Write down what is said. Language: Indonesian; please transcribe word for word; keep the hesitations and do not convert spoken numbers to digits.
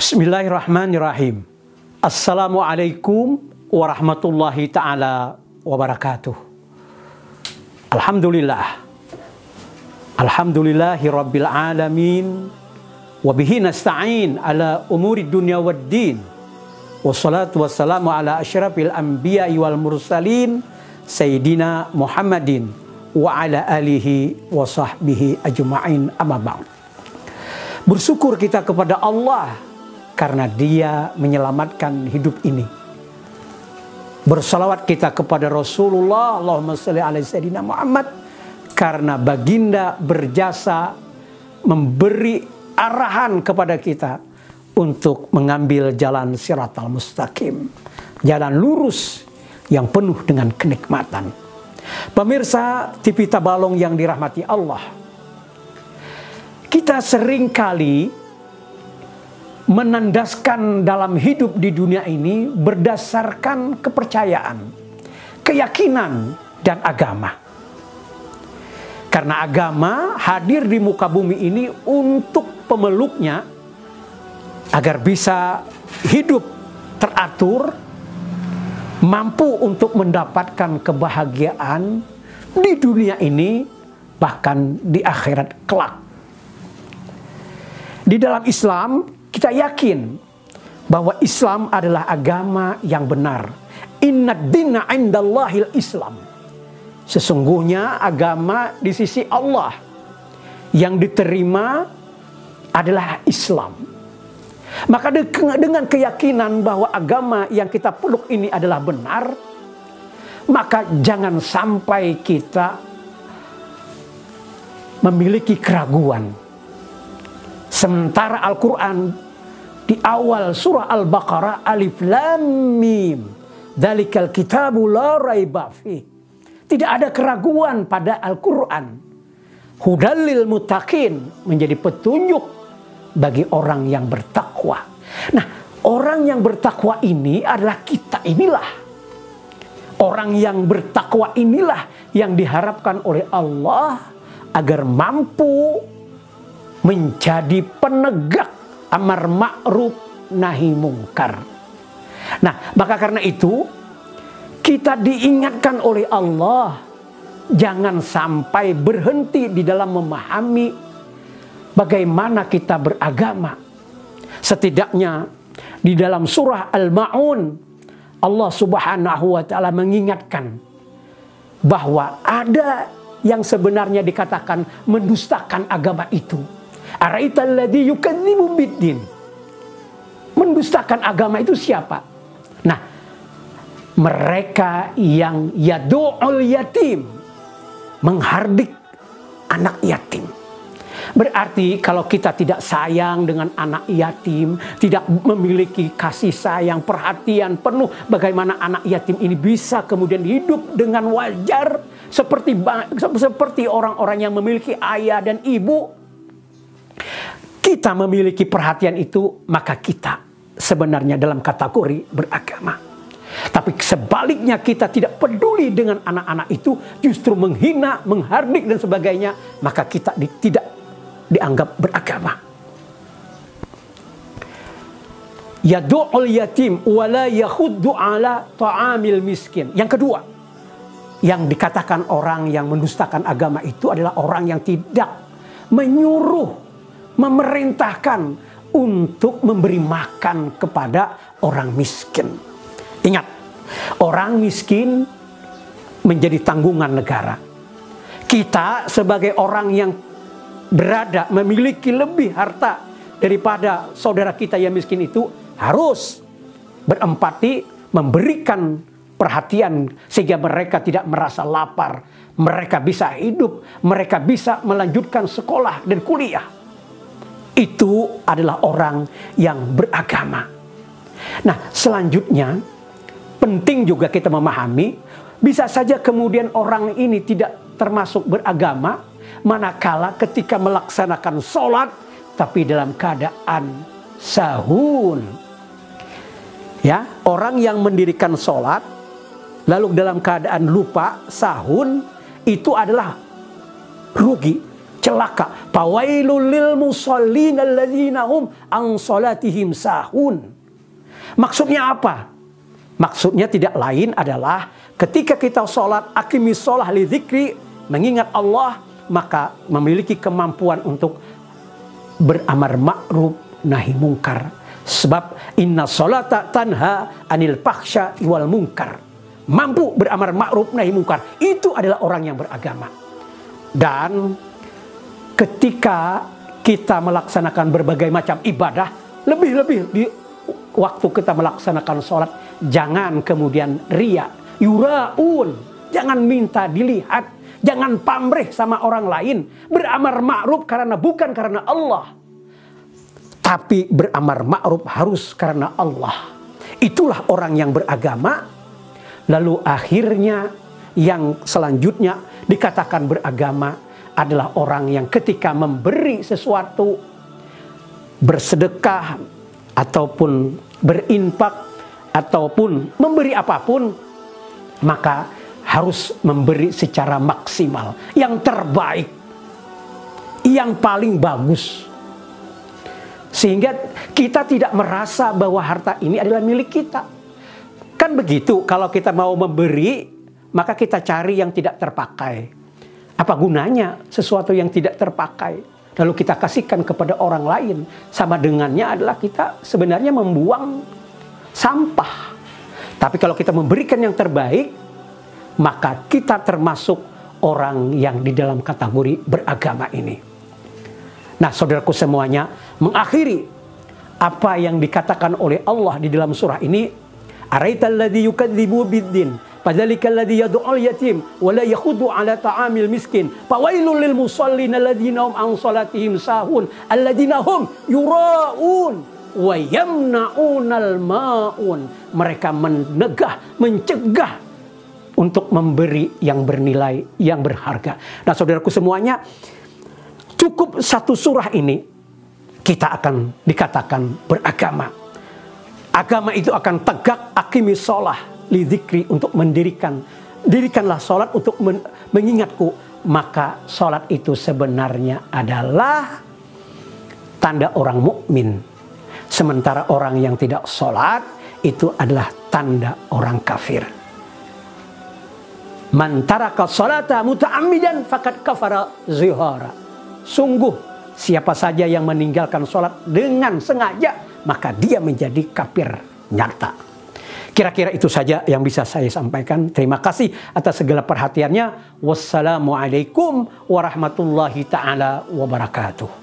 Bismillahirrahmanirrahim. Assalamualaikum warahmatullahi ta'ala wabarakatuh. Alhamdulillah. Alhamdulillahi rabbil alamin. Wabihi nasta'in ala umuri dunya waddin. Wassalatu wassalamu ala asyrafil anbiya'i wal mursalin. Sayyidina Muhammadin wa ala alihi wa sahbihi ajma'in, amma ba'd. Bersyukur kita kepada Allah karena Dia menyelamatkan hidup ini. Bersalawat kita kepada Rasulullah, Allahumma sholli ala Sayyidina Muhammad, karena baginda berjasa memberi arahan kepada kita untuk mengambil jalan Shiratal Mustaqim, jalan lurus yang penuh dengan kenikmatan. Pemirsa T V Tabalong yang dirahmati Allah, kita seringkali menandaskan dalam hidup di dunia ini berdasarkan kepercayaan, keyakinan, dan agama. Karena agama hadir di muka bumi ini untuk pemeluknya agar bisa hidup teratur, mampu untuk mendapatkan kebahagiaan di dunia ini, bahkan di akhirat kelak. Di dalam Islam, kita yakin bahwa Islam adalah agama yang benar. Inna dina indallahil Islam. Sesungguhnya agama di sisi Allah yang diterima adalah Islam. Maka dengan keyakinan bahwa agama yang kita peluk ini adalah benar, maka jangan sampai kita memiliki keraguan. Sementara Al-Quran di awal surah Al-Baqarah, Alif Lam Mim, Dzalikal kitabu la raiba fih. Tidak ada keraguan pada Al-Quran. Hudal lil muttaqin, menjadi petunjuk bagi orang yang bertakwa. Nah, orang yang bertakwa ini adalah kita inilah. Orang yang bertakwa inilah yang diharapkan oleh Allah agar mampu menjadi penegak amar ma'ruf nahi mungkar. Nah, maka karena itu kita diingatkan oleh Allah jangan sampai berhenti di dalam memahami bagaimana kita beragama. Setidaknya di dalam surah Al-Ma'un, Allah Subhanahu wa taala mengingatkan bahwa ada yang sebenarnya dikatakan mendustakan agama itu. Ara'aital ladzi yukadzibu biddin. Mendustakan agama itu siapa? Nah, mereka yang yadu'ul yatim, menghardik anak yatim. Berarti kalau kita tidak sayang dengan anak yatim, tidak memiliki kasih sayang, perhatian penuh, bagaimana anak yatim ini bisa kemudian hidup dengan wajar seperti seperti orang-orang yang memiliki ayah dan ibu. Kita memiliki perhatian itu, maka kita sebenarnya dalam kategori beragama. Tapi sebaliknya kita tidak peduli dengan anak-anak itu, justru menghina, menghardik dan sebagainya, maka kita di, tidak dianggap beragama. Yadu'ul yatim wala yakhuddu ala ta'amil miskin. Yang kedua, yang dikatakan orang yang mendustakan agama itu adalah orang yang tidak menyuruh, memerintahkan untuk memberi makan kepada orang miskin. Ingat, orang miskin menjadi tanggungan negara. Kita sebagai orang yang berada memiliki lebih harta daripada saudara kita yang miskin itu harus berempati, memberikan perhatian sehingga mereka tidak merasa lapar, mereka bisa hidup, mereka bisa melanjutkan sekolah dan kuliah. Itu adalah orang yang beragama. Nah, selanjutnya penting juga kita memahami, bisa saja kemudian orang ini tidak termasuk beragama manakala ketika melaksanakan sholat tapi dalam keadaan sahun. Ya, orang yang mendirikan sholat lalu dalam keadaan lupa sahun, itu adalah rugi, celaka. Fawailul lil musallin alladzina hum an salatihim sahun. Maksudnya apa? Maksudnya tidak lain adalah ketika kita sholat, akimis sholah li dzikri, mengingat Allah, maka memiliki kemampuan untuk beramar ma'ruf nahi mungkar. Sebab inna sholata tanha anil fakhsya wal munkar. Mampu beramar ma'ruf nahi mungkar, itu adalah orang yang beragama. Dan ketika kita melaksanakan berbagai macam ibadah, lebih-lebih di waktu kita melaksanakan sholat, jangan kemudian riya, yuraun, jangan minta dilihat, jangan pamrih sama orang lain, beramar ma'ruf karena bukan karena Allah, tapi beramar ma'ruf harus karena Allah. Itulah orang yang beragama. Lalu akhirnya yang selanjutnya dikatakan beragama adalah orang yang ketika memberi sesuatu, bersedekah ataupun berinfak ataupun memberi apapun, maka harus memberi secara maksimal, yang terbaik, yang paling bagus. Sehingga kita tidak merasa bahwa harta ini adalah milik kita. Kan begitu, kalau kita mau memberi, maka kita cari yang tidak terpakai. Apa gunanya sesuatu yang tidak terpakai? Lalu kita kasihkan kepada orang lain. Sama dengannya adalah kita sebenarnya membuang sampah. Tapi kalau kita memberikan yang terbaik, maka kita termasuk orang yang di dalam kategori beragama ini. Nah, saudaraku semuanya, mengakhiri apa yang dikatakan oleh Allah di dalam surah ini, araital ladzi yukadzibu biddin fadzalikal ladzi yad'ul yatim wa la yakhuddu 'ala ta'amil miskin fawailul lil musallin alladzina hum an salatihim sahun alladzina hum yura'un wa yamna'unal ma'un. Mereka menegah, mencegah untuk memberi yang bernilai, yang berharga. Nah, saudaraku semuanya, cukup satu surah ini kita akan dikatakan beragama. Agama itu akan tegak, akimis sholah li dzikri, untuk mendirikan, dirikanlah sholat untuk men mengingatku. Maka sholat itu sebenarnya adalah tanda orang mukmin. Sementara orang yang tidak sholat itu adalah tanda orang kafir. Man taraka sholata muta'ammidan faqad kafara zihara. Sungguh, siapa saja yang meninggalkan sholat dengan sengaja, maka dia menjadi kafir nyata. Kira-kira itu saja yang bisa saya sampaikan. Terima kasih atas segala perhatiannya. Wassalamualaikum warahmatullahi ta'ala wabarakatuh.